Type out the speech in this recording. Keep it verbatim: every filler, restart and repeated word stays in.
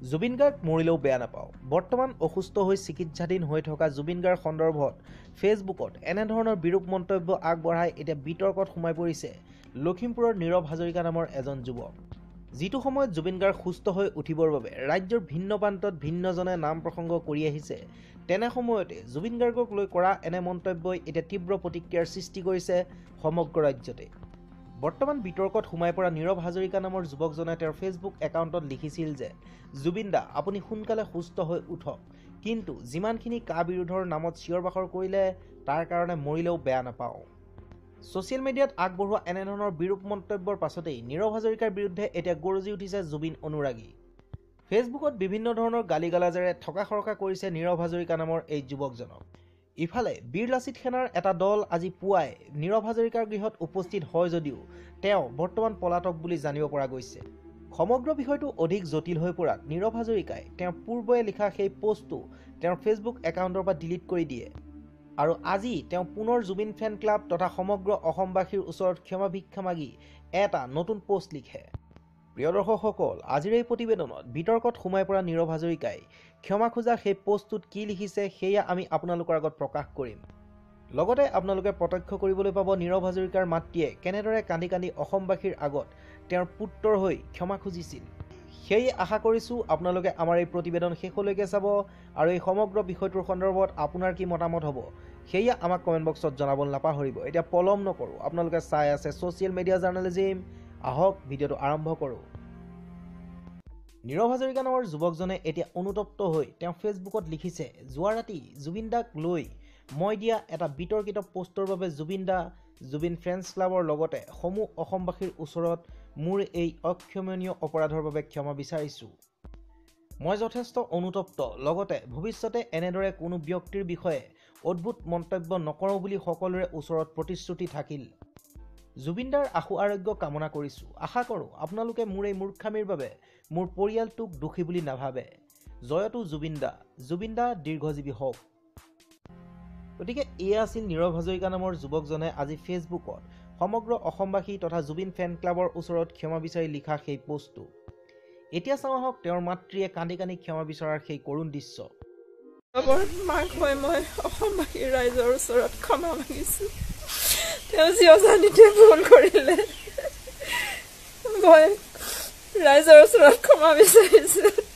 জুবিন গাৰ্গ মৰিলেও বেয়া নাপাওঁ। বৰ্তমান অসুস্থ হৈ চিকিৎসাধীন হৈ থকা জুবিন গাৰ্গ সন্দৰ্ভত ফেচবুকত এনেধৰণৰ বিৰূপ মন্তব্য আগবঢ়াই এতিয়া বিতৰ্কত সোমাই পৰিছে লখিমপুৰৰ নীৰৱ হাজৰিকা নামৰ এজন যুৱক। যিটো সময়ত জুবিন গাৰ্গ সুস্থ হৈ উঠিবৰ বাবে ৰাজ্যৰ ভিন্ন প্ৰান্তত ভিন্নজনে নাম প্ৰসংগ কৰি আহিছে, তেনে সময়তে জুবিন গাৰ্গক লৈ কৰা এনে মন্তব্যই এতিয়া তীব্ৰ প্ৰতিক্ৰিয়াৰ সৃষ্টি কৰিছে সমগ্ৰ ৰাজ্যতে। বৰ্তমান বিতৰ্কত সোমাই পৰা নীৰৱ হাজৰিকা নামৰ যুৱকজনে তেওঁৰ ফেচবুক একাউণ্টত লিখিছিল যে জুবিন দা আপুনি সোনকালে সুস্থ হৈ উঠক, কিন্তু যিমানখিনি কা বিৰোধৰ নামত চিঞৰ বাখৰ কৰিলে তাৰ কাৰণে মৰিলেও বেয়া নাপাওঁ। ছ'চিয়েল মিডিয়াত আগবঢ়োৱা এনেধৰণৰ বিৰূপ মন্তব্যৰ পাছতেই নীৰৱ হাজৰিকাৰ বিৰুদ্ধে এতিয়া গৰজি উঠিছে জুবিন অনুৰাগী। ফেচবুকত বিভিন্ন ধৰণৰ গালি গালাজেৰে থকা সৰকা কৰিছে নীৰৱ হাজৰিকা নামৰ এই যুৱকজনক। ইফালে বীৰ লাচিত সেনাৰ এটা দল আজি পুৱাই নীৰৱ হাজৰিকাৰ গৃহত উপস্থিত হয় যদিও তেওঁ বৰ্তমান পলাতক বুলি জানিব পৰা গৈছে। সমগ্ৰ বিষয়টো অধিক জটিল হৈ পৰাত নীৰৱ হাজৰিকাই তেওঁৰ পূৰ্বে লিখা সেই পোষ্টটো তেওঁৰ ফেচবুক একাউণ্টৰ পৰা ডিলিট কৰি দিয়ে আৰু আজি তেওঁ পুনৰ জুবিন ফেন ক্লাব তথা সমগ্ৰ অসমবাসীৰ ওচৰত ক্ষমা ভিক্ষা মাগি এটা নতুন পোষ্ট লিখে। প্ৰিয় দৰ্শকসকল, আজিৰ এই প্ৰতিবেদনত বিতৰ্কত সোমাই পৰা নীৰৱ হাজৰিকাই ক্ষমা খোজা সেই পোষ্টটোত কি লিখিছে সেয়া আমি আপোনালোকৰ আগত প্ৰকাশ কৰিম। লগতে আপোনালোকে প্ৰত্যক্ষ কৰিবলৈ পাব নীৰৱ হাজৰিকাৰ মাতৃয়ে কেনেদৰে কান্দি কান্দি অসমবাসীৰ আগত তেওঁৰ পুত্ৰৰ হৈ ক্ষমা খুজিছিল। সেয়ে আশা কৰিছোঁ আপোনালোকে আমাৰ এই প্ৰতিবেদন শেষলৈকে চাব আৰু এই সমগ্ৰ বিষয়টোৰ সন্দৰ্ভত আপোনাৰ কি মতামত হ'ব সেয়া আমাক কমেণ্ট বক্সত জনাবলৈ নাপাহৰিব। এতিয়া পলম নকৰোঁ, আপোনালোকে চাই আছে ছ'চিয়েল মিডিয়া জাৰ্নেলিজিম, আহক ভিডিঅ'টো আৰম্ভ কৰোঁ। নীৰৱ হাজৰিকা নামৰ যুৱকজনে এতিয়া অনুতপ্ত হৈ তেওঁ ফেচবুকত লিখিছে, যোৱা ৰাতি জুবিন দাক লৈ মই দিয়া এটা বিতৰ্কিত পোষ্টৰ বাবে জুবিন দা, জুবিন ফ্ৰেণ্ডছ ক্লাবৰ লগতে সমূহ অসমবাসীৰ ওচৰত মোৰ এই অক্ষমনীয় অপৰাধৰ বাবে ক্ষমা বিচাৰিছোঁ। মই যথেষ্ট অনুতপ্ত, লগতে ভৱিষ্যতে এনেদৰে কোনো ব্যক্তিৰ বিষয়ে অদ্ভুত মন্তব্য নকৰোঁ বুলি সকলোৰে ওচৰত প্ৰতিশ্ৰুতি থাকিল। জুবিন দাৰ আশু আৰোগ্য কামনা কৰিছোঁ। আশা কৰোঁ আপোনালোকে মোৰ এই মূৰ্খামিৰ বাবে মোৰ পৰিয়ালটোক দোষী বুলি নাভাবে। জয়তো জুবিন দা, জুবিন দা দীৰ্ঘজীৱী হওক। গতিকে এয়া আছিল নীৰৱ হাজৰিকা নামৰ যুৱকজনে আজি ফেচবুকত সমগ্ৰ অসমবাসী তথা জুবিন ফেন ক্লাবৰ ওচৰত ক্ষমা বিচাৰি লিখা সেই পোষ্টটো। এতিয়া চাওঁ আহক তেওঁৰ মাতৃয়ে কান্দি কান্দি ক্ষমা বিচৰাৰ সেই কৰুণ দৃশ্য। মাক হৈ মই অসমবাসীৰ ৰাইজৰ ওচৰত ক্ষমা মাগিছোঁ। তেওঁ যি অজানিতে ভুল কৰিলে মই ৰাইজৰ ওচৰত ক্ষমা বিচাৰিছোঁ।